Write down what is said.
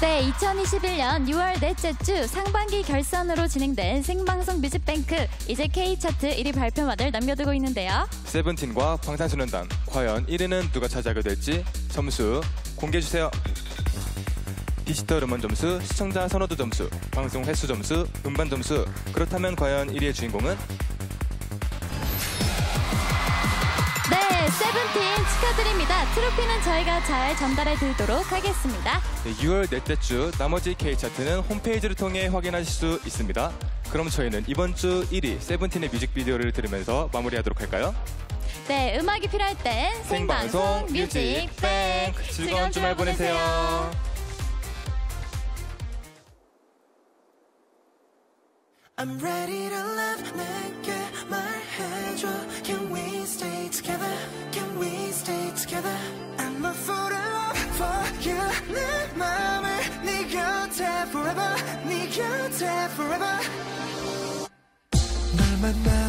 네, 2021년 6월 넷째 주 상반기 결선으로 진행된 생방송 뮤직뱅크 이제 K차트 1위 발표만을 남겨두고 있는데요. 세븐틴과 방탄소년단 과연 1위는 누가 차지하게 될지 점수 공개해주세요. 디지털 음원 점수, 시청자 선호도 점수, 방송 횟수 점수, 음반 점수. 그렇다면 과연 1위의 주인공은? 네, 세븐틴 축하드립니다. 트로피는 저희가 잘 전달해 드리도록 하겠습니다. 네, 6월 넷째 주 나머지 K차트는 홈페이지를 통해 확인하실 수 있습니다. 그럼 저희는 이번 주 1위 세븐틴의 뮤직비디오를 들으면서 마무리하도록 할까요? 네, 음악이 필요할 땐 생방송 뮤직뱅크. 즐거운 주말 보내세요. I'm ready to love 내게 말해줘 Can we stay together? Can we stay together? I'm a fool in love for you 내 맘을 네 곁에 forever 네 곁에 forever 널 만나